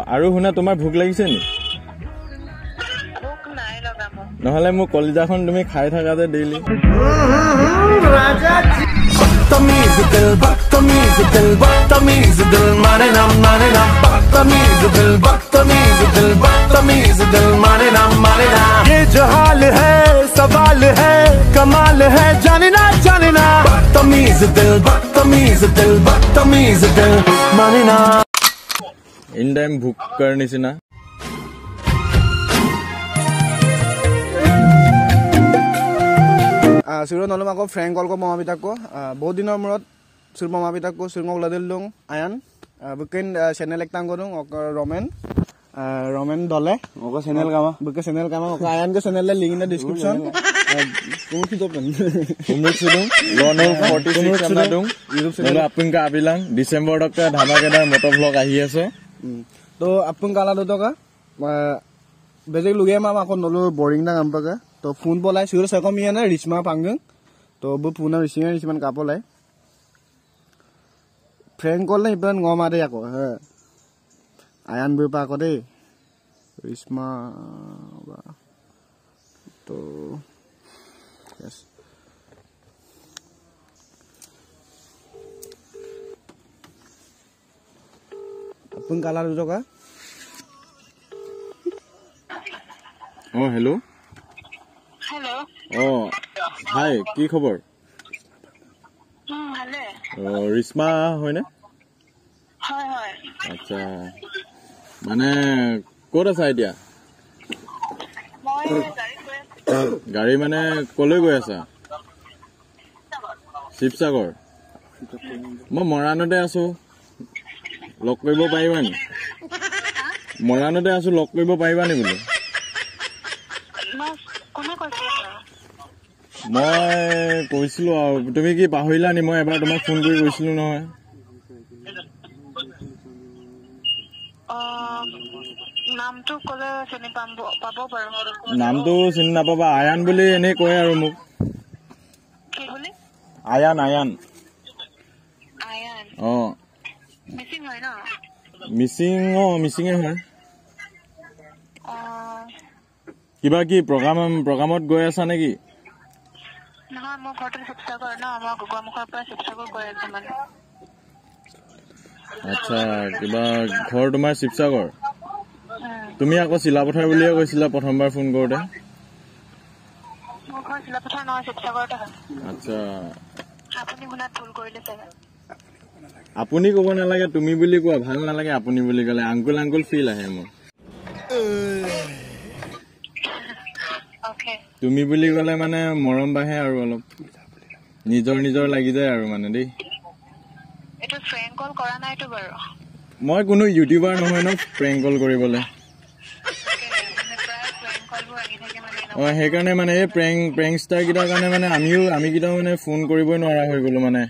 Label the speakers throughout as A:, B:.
A: আৰু শুনা তোমাৰ ভোক লাগিছে নি নহলে মোক কলিজাখন তুমি খাই থাকা যে ডেইলি बदतमीज दिल माने ना बदतमीज दिल माने ना ये जो हाल है सवाल है कमाल है जाने ना बदतमीज दिल माने ना इन टाइम भूख करने से ना
B: सुरो नलम आको फ्रैंक कॉल को मामा को बहुत दिनों मुरत सुर मामा को सुर मग लदिल दुंग आयन बुकिन चैनल एक तांगो दुंग रोमेन डले ओका चैनल कामा ओका आयन के चैनल ले लिंक इन द डिस्क्रिप्शन कोन की तो पेन कुमुक सुदुंग लोनो 46 हमना दुंग यूट्यूब चैनल अपन का अबिलांग दिसंबर तक धमाकेदार मोटो व्लॉग आही আছে तो अपन काला दो का बेजे लुगे मामा को नलो बोरिंग ना काम पका तो फोन बोलाय सुर सकमिया ना रिचमा पांगं तो बु पुना रिचमान कापोलाय फ्रैंक कॉल ना इपन ngom ade ako ha ayan bu pa ko de Richma to yes apun kala do ka
A: oh hello oh hi ki khobor
C: ভালে
A: ৰিচমা হয় না
C: হয় হয়
A: আচ্ছা মানে কোত আছে এতিয়া
C: মই
A: গাড়ী মানে কলৈ গৈ আছা শিৱসাগৰ মই মৰাণতে আছো লগ কৰিব পাৰিবা নি মৰাণতে আছো লগ কৰিব পাৰিবা নি বোলো মই কৈছিলো আৰু তুমি কি পাহৰিলা নি মই এবাৰ তোমাক ফোন কৰি কৈছিলো নহয়
C: নামটো কলে চিনি পাব পাৰো
A: নামটো চিনি নাপাবা আয়ান বুলি এনে কয় আৰু মোক
C: কি বুলি
A: আয়ান অ
C: মিসিং হয় না
A: মিসিঙে হয় কিবা কি প্ৰগ্ৰামত গৈ আছা নেকি
C: নহয় মই ঘৰতে শিৱসাগৰ না আমাৰ গোগামুখৰ পৰা শিৱসাগৰ গৈ আছো মানে
A: আচ্ছা কিবা ঘৰ তোমাৰ শিৱসাগৰ তুমি আকৌ চিলাপথাৰ বুলিয়ে কৈছিলা প্ৰথমবাৰ ফোন কৰোতে
C: মোৰ ঘৰ চিলাপথাৰ নহয় শিৱসাগৰতে হয়
A: আচ্ছা
C: আপুনি শুনাত ভুল কৰিলে চাগে
A: আপুনি ক'ব নালাগে তুমি বুলি কোৱা ভাল নালাগে আপুনি বুলি ক'লে আংকুল ফিল আহে মোৰ তুমি বুলি ক'লে মানে মৰম বাহে আৰু অলপ নিজৰ লাগি যায় আৰু মানে দেই
C: এটো ফ্ৰেংক কল কৰা নাইতো বাৰু
A: মই কোনো ইউটিউবাৰ নহয় ন প্ৰেংক কল কৰিবলৈ সেইকাৰণে মানে এই প্ৰেংকষ্টাৰ কিটাৰ কাৰণে মানে আমি কিটা মানে ফোন কৰিবই নোৱাৰা হৈ গলো মানে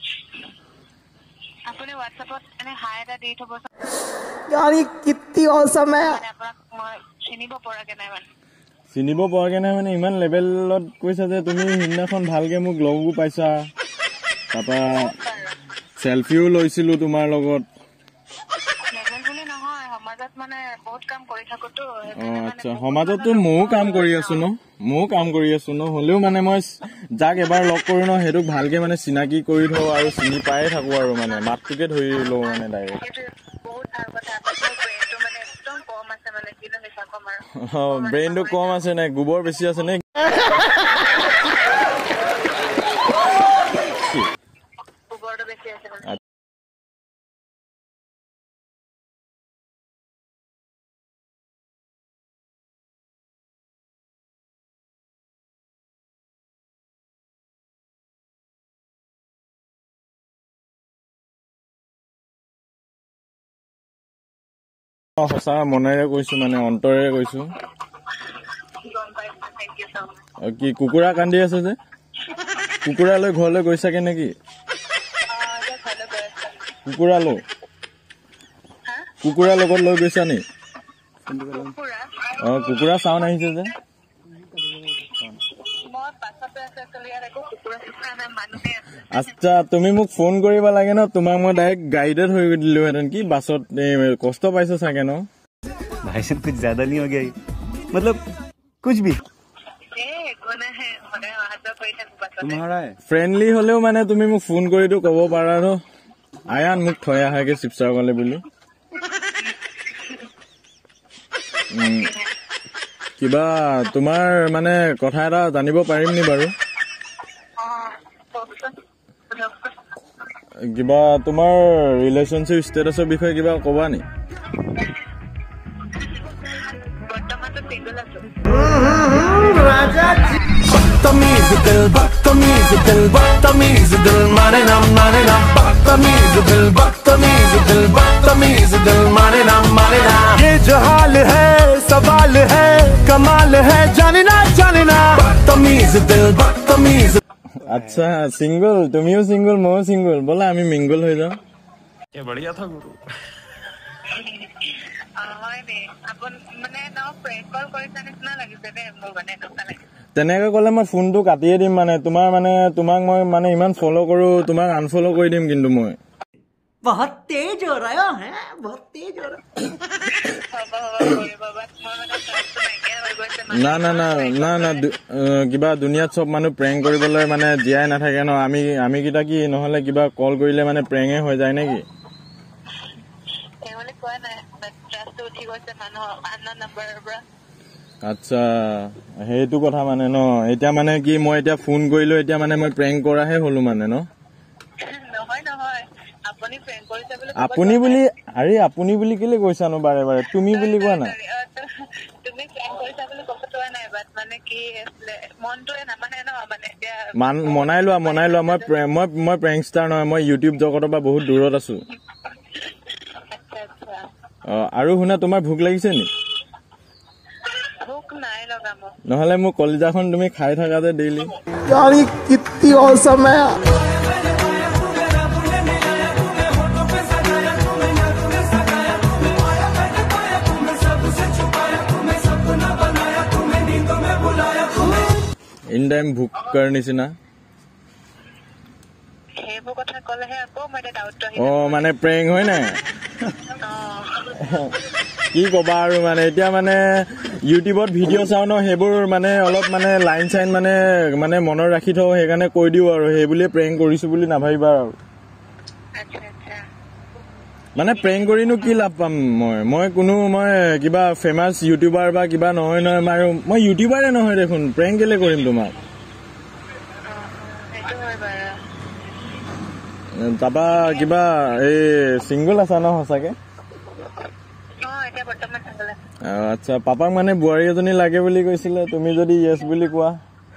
C: আপুনি WhatsAppত এনে হাই এটা দি থব
D: यार ये कितनी औसम है
C: মই চিনিব
A: পৰাকে নাই মানে ইমান লেভেলত কৈছা যে তুমি হিন্দাখন ভালকে মোক লগো পাইছা তাপা সেলফিও লৈছিলো তোমাৰ লগত
C: লেভেল বুলি নহয় সমাজত মানে বহুত কাম কৰি থাকোতো
A: আচ্ছা সমাজতো মও কাম কৰি আছো ন হলেও মানে মই যাক এবাৰ লগ কৰো ন হেতুক ভালকে মানে চিনাকি কৰি থও আৰু চিনি পায়ে থাকো আৰু মানে মাতটোকে ধৰি লও মানে ডাইৰেক্ট
C: বহুত ভাল কথা ব্ৰেইনটো মানে একদম কম আছে মানে কিনো হিচা কম আৰু
A: ব্ৰেইনটো কম আছে নে গোবৰ বেছি আছে নে
C: গোবৰটো বেছি আছে মানে
A: সঁচা মনেৰে কৈছো মানে অন্তৰেৰে কৈছো কি কুকুৰা কান্দি আছে যে কুকুৰালৈ ঘৰলৈ গৈছাকে নেকি কুকুৰা লগত লৈ গৈছা নি কুকুৰা চাউন আহিছে যে আচ্ছা তুমি মোক ফোন কৰিব লাগে ন তোমাক মই ডাইৰেক্ট গাইডেড হৈ দিলোহেঁতেন কি বাছত কষ্ট পাইছো চাগে ন
E: भाई साहब कुछ ज्यादा नहीं हो गया ये? मतलब कुछ भी
B: तुम्हारा है
A: ফ্ৰেণ্ডলি হলেও মানে তুমি মোক ফোন কৰিতো ক'ব পাৰা ন আয়ান মোক থৈ আহাগে শিৱসাগৰলৈ বুলি কিবা তোমাৰ মানে কথা এটা জানিব পাৰিম নি বাৰু কিবা তোমাৰ ৰিলেশনশ্বিপ ষ্টেটাছৰ বিষয়ে কিবা ক'বা নি
F: बदतमीज दिल माने ना बदतमीज दिल माने ना ये जो हाल है सवाल है कमाल है जाने ना बदतमीज दिल
A: আচ্ছা সিঙ্গল তুমিও সিঙ্গল মইও সিঙ্গল বলা আমি মিঙ্গল হৈ যাও এ বঢ়িয়া থা গুৰু তেনেকে ক'লে মই ফোনটো কাটিয়ে দিম মানে তোমাৰ মানে তোমাক মই মানে ইমান ফলো কৰো তোমাক আনফলো কৰি দিম কিন্তু মই
D: बहुत तेज हो रहा है बहुत तेज हो रहा
A: না না না না না কিবা দুনিয়াত সব মানুহ প্ৰেং কৰিবলৈ মানে জীয়াই নাথাকে ন আমি কিটা কি নহলে কিবা কল কৰিলে মানে প্ৰেঙে হৈ যায় নেকি আচ্ছা সেইটো কথা মানে ন এতিয়া মানে কি মই এতিয়া ফোন কৰিলো এতিয়া মানে মই প্ৰেং কৰাহে হলো মানে ন আপুনি বুলি আৰে আপুনি বুলি কেলে কৈছা ন বাৰে বাৰে তুমি বুলি কোৱা না মনাই লোৱা মই প্ৰেংষ্টাৰ নহয় মই ইউটিউব জগতৰ পৰা বহুত দূৰত আছো আৰু শুনা তোমাৰ ভোক লাগিছে নি নহলে মোক কলিজাখন তুমি খাই থাকা যে ডেইলি
D: यार ये कितनी औसम है
A: इन टाइम भूख कर निचिना মানে প্ৰেং হয় না কি কবা আৰু মানে এতিয়া মানে ইউটিউবত ভিডিঅ' চাও ন সেইবোৰ মানে অলপ মানে লাইন চাইন মানে মানে মনত ৰাখি থওঁ সেইকাৰণে কৈ দিও আৰু সেই বুলি প্ৰেং কৰিছো বুলি নাভাবিবা আৰু মানে প্ৰেং কৰিনো কি লাভ পাম মই কোনো মই কিবা ফেমাস ইউটিউবাৰ বা কিবা নহয় মই ইউটিউবাৰে নহয় দেখোন প্ৰেং কেলে কৰিম তোমাক তাপা কিবা এই সিঙ্গল আছা ন সঁচাকে আচ্ছা পাপাক মানে বুঢ়ী এজনী লাগে বুলি কৈছিলে তুমি যদি ইয়েছ বুলি কোৱা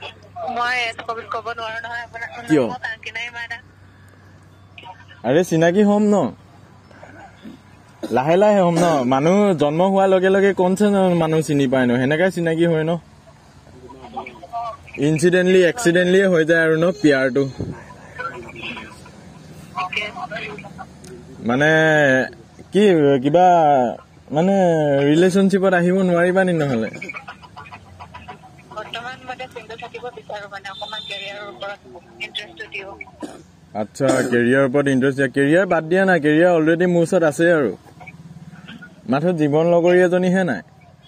A: কিয় আৰে চিনাকি হম ন লাহে লাহে হম ন মানুহ জন্ম হোৱাৰ লগে লগে কোনছে মানুহ চিনি পায় ন হেনেকাই চিনাকি হয় ন ইনসিডেন্টলি এক্সিডেন্টলি হৈ যায় আৰু ন পিয়াৰটো মানে কি কিবা মানে ৰিলেশনশ্বিপত আহিব নোৱাৰিবা নি নহলে আচ্ছা কেৰিয়াৰৰ ওপৰত ইন্টাৰেষ্ট কেৰিয়াৰ বাদ দিয়া না কেৰিয়াৰ অলৰেডি মোৰ ওচৰত আছে আৰু মাথো জীৱন লগৰী এজনীহে নাই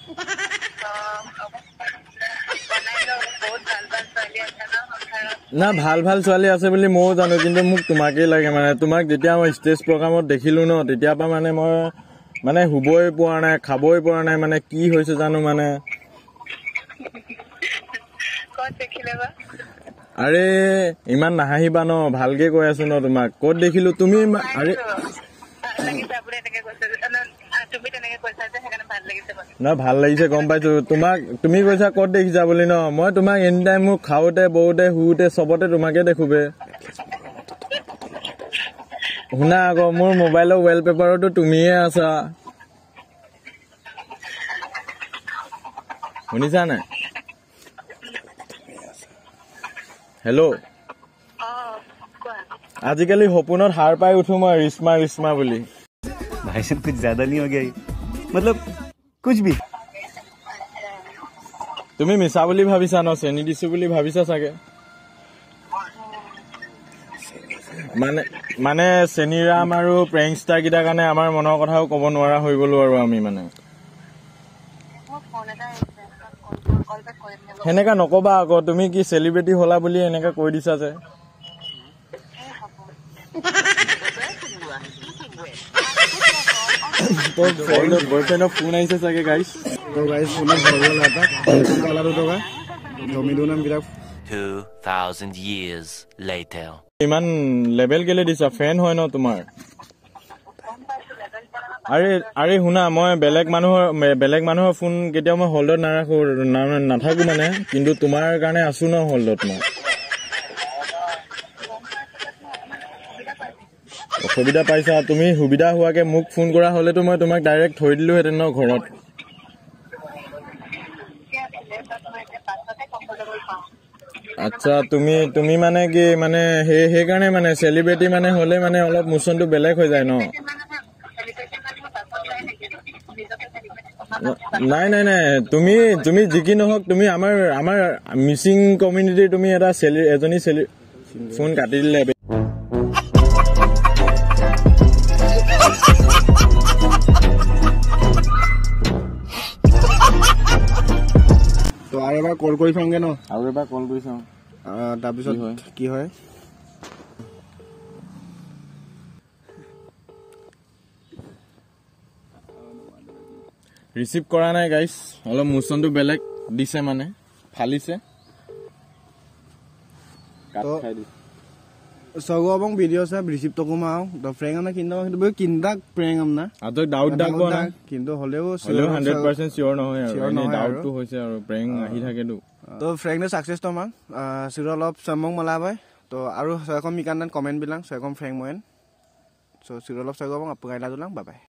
A: না ভাল ভাল ছোৱালী আছে বুলি ময়ো জানো কিন্তু মোক তোমাকেই লাগে মানে তোমাক যেতিয়া মই ষ্টেজ প্ৰগ্ৰামত দেখিলো ন তেতিয়াৰ পৰা মানে মই মানে হুবই পোৱা নাই খাবই পৰা নাই মানে কি হৈছে জানো মানে আৰে ইমান নাহাহিবা ন ভালকে কৈ আছো ন তোমাক ক'ত দেখিলো তুমি আৰে না ভাল লাগিছে গম পাইছো তোমাক তুমি কৈছা ক'ত দেখিছা বুলি ন মই তোমাক এনি টাইম মোক খাওঁতে বওঁতে শুওঁতে চবতে তোমাকে দেখোবে শুনা আকৌ মোৰ মোবাইলৰ ৱালপেপাৰতো তুমিয়ে আছা শুনিছা নাই হেল্ল' আজিকালি সপোনত হাৰ পাই উঠো মই ৰিচমা বুলি
E: भाई साहब कुछ ज्यादा नहीं हो गया ये? मतलब कुछ भी
A: তুমি মিছা বুলি ভাবিছা ন চেনি দিছো বুলি ভাবিছা চাগে মানে চেনিৰাম আৰু প্ৰেংষ্টাৰ কিটাৰ কাৰণে আমাৰ মনৰ কথাও ক'ব নোৱাৰা হৈ গলো আৰু আমি মানে সেনেকা নকবা আকৌ তুমি কি চেলিব্ৰিটি হলা বুলি এনেকা কৈ দিছা যে বয়ফ্ৰেণ্ডৰ ফোন আহিছে চাগে গাইছ
B: তো গাইছ ফোনত ভৰল এটা কালাৰো টকা জমিদো নাম কিটা
G: 2000 years later
A: ইমান লেভেল কেলে দিছা ফ্ৰেণ্ড হয় ন তোমাৰ আৰে শুনা মই বেলেগ মানুহৰ ফোন কেতিয়াও মই হোল্ডত নাৰাখো নাথাকো মানে কিন্তু তোমাৰ কাৰণে আছো ন হোল্ডত মই অসুবিধা পাইছা তুমি সুবিধা হোৱাকে মোক ফোন কৰা হলেতো মই তোমাক ডাইৰেক্ট থৈ দিলো হেতেন ন ঘৰত আচ্ছা তুমি মানে কি মানে সেই কাৰণে মানে সেলিব্ৰিটি মানে হলে মানে অলপ মোচনটো বেলেগ হৈ যায় ন নাই তুমি জিকি নহক তুমি আমাৰ মিচিং কমিউনিটিৰ তুমি এটা এজনী ফোন কাটি দিলে
B: তো আৰু এবাৰ কল কৰি চাওঁগে ন
A: আৰু এবাৰ কল কৰি চাওঁ
B: তাৰপিছত কি হয়
A: ৰিচিভ কৰা নাই গাইছ অলপ মোচনটো বেলেগ দিছে মানে ফালিছে
B: सगों वीडियो सब रिसीव तो कुमाओ तो फ्रेंग हमने किंदा तो किंदा फ्रेंग हमने
A: आतो डाउट डाको ना
B: किंतु होलेओ
A: 100% श्योर न होय আৰু এনে ডাউট তো হৈছে আৰু প্ৰেং আহি থাকে
B: তো फ्रेंग ने सक्सेस तो मान सिरल अफ समंग मलाबाय तो আৰু সয়কম মিকানদান কমেন্ট বিলাক সয়কম फ्रेंग मोइन सो सिरल अफ सगों आप गाइला दुलां बाय बाय